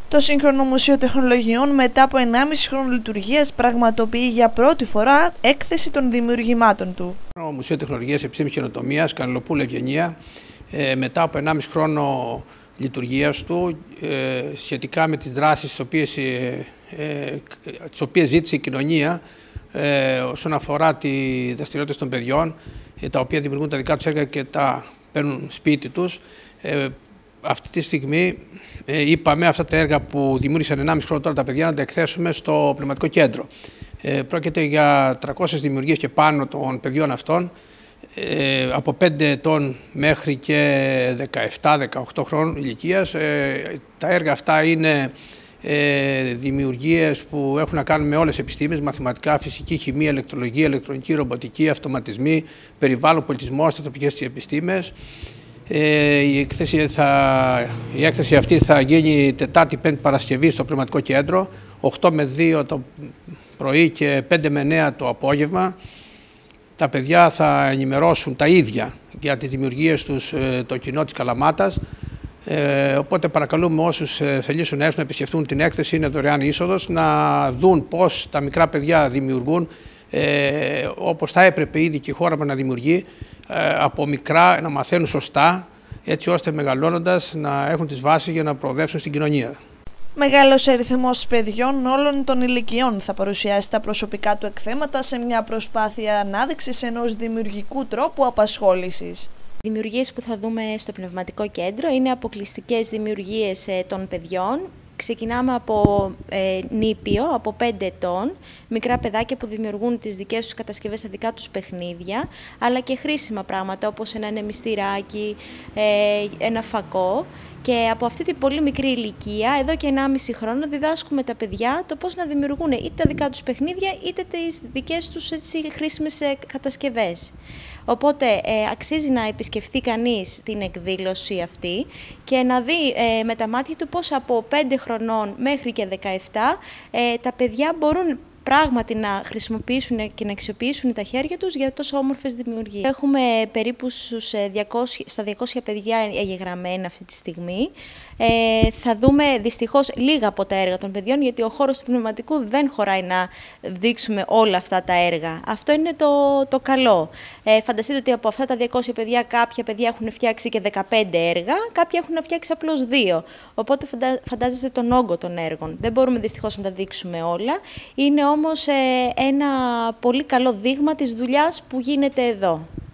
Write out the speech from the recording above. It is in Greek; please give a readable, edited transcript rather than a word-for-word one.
Το σύγχρονο Μουσείο Τεχνολογιών μετά από 1,5 χρόνο λειτουργίας πραγματοποιεί για πρώτη φορά έκθεση των δημιουργημάτων του. Το Μουσείο Τεχνολογίας Επιστήμης και Καινοτομίας, Κανελοπούλου Ευγενία, μετά από 1,5 χρόνο λειτουργίας του, σχετικά με τις δράσεις τις οποίες ζήτησε η κοινωνία όσον αφορά τη δραστηριότητα των παιδιών, τα οποία δημιουργούν τα δικά τους έργα και τα παίρνουν σπίτι τους. Αυτή τη στιγμή είπαμε αυτά τα έργα που δημιούργησαν 1,5 χρόνο τώρα τα παιδιά να τα εκθέσουμε στο Πνευματικό Κέντρο. Πρόκειται για 300 δημιουργίες και πάνω των παιδιών αυτών, από 5 ετών μέχρι και 17-18 χρόνων ηλικίας. Τα έργα αυτά είναι δημιουργίες που έχουν να κάνουν με όλες τις επιστήμες, μαθηματικά, φυσική, χημεία, ηλεκτρολογία, ηλεκτρονική, ρομποτική, αυτοματισμοί, περιβάλλον, πολιτισμό, στις τοπικές επιστήμες. Η έκθεση αυτή θα γίνει Τετάρτη, Πέμπτη, Παρασκευή στο Πνευματικό Κέντρο, 8 με 2 το πρωί και 5 με 9 το απόγευμα. Τα παιδιά θα ενημερώσουν τα ίδια για τις δημιουργίες τους το κοινό της Καλαμάτας. Οπότε παρακαλούμε όσους θελήσουν να έρθουν να επισκεφτούν την έκθεση, είναι δωρεάν είσοδος, να δουν πώς τα μικρά παιδιά δημιουργούν όπως θα έπρεπε ήδη και η χώρα μας να δημιουργεί, από μικρά να μαθαίνουν σωστά, έτσι ώστε μεγαλώνοντας να έχουν τις βάσεις για να προοδεύσουν στην κοινωνία. Μεγάλος αριθμός παιδιών όλων των ηλικιών θα παρουσιάσει τα προσωπικά του εκθέματα σε μια προσπάθεια ανάδειξης ενός δημιουργικού τρόπου απασχόλησης. Οι δημιουργίες που θα δούμε στο Πνευματικό Κέντρο είναι αποκλειστικές δημιουργίες των παιδιών. Ξεκινάμε από νήπιο, από 5 ετών, μικρά παιδάκια που δημιουργούν τις δικές τους κατασκευές, τα δικά τους παιχνίδια, αλλά και χρήσιμα πράγματα όπως ένα νεμιστηράκι, ένα φακό. Και από αυτή την πολύ μικρή ηλικία, εδώ και 1,5 χρόνο, διδάσκουμε τα παιδιά το πώς να δημιουργούν είτε τα δικά τους παιχνίδια, είτε τις δικές τους χρήσιμες κατασκευές. Οπότε αξίζει να επισκεφθεί κανείς την εκδήλωση αυτή και να δει με τα μάτια του πώς από 5 χρονών μέχρι και 17 τα παιδιά μπορούν πράγματι να χρησιμοποιήσουν και να αξιοποιήσουν τα χέρια τους για τόσο όμορφες δημιουργίες. Έχουμε περίπου στα 200 παιδιά εγγεγραμμένα αυτή τη στιγμή. Θα δούμε δυστυχώς λίγα από τα έργα των παιδιών, γιατί ο χώρος του πνευματικού δεν χωράει να δείξουμε όλα αυτά τα έργα. Αυτό είναι το καλό. Φανταστείτε ότι από αυτά τα 200 παιδιά, κάποια παιδιά έχουν φτιάξει και 15 έργα, κάποια έχουν φτιάξει απλώς 2. Οπότε φαντάζεστε τον όγκο των έργων. Δεν μπορούμε δυστυχώς να τα δείξουμε όλα. Είναι όμως ένα πολύ καλό δείγμα της δουλειάς που γίνεται εδώ.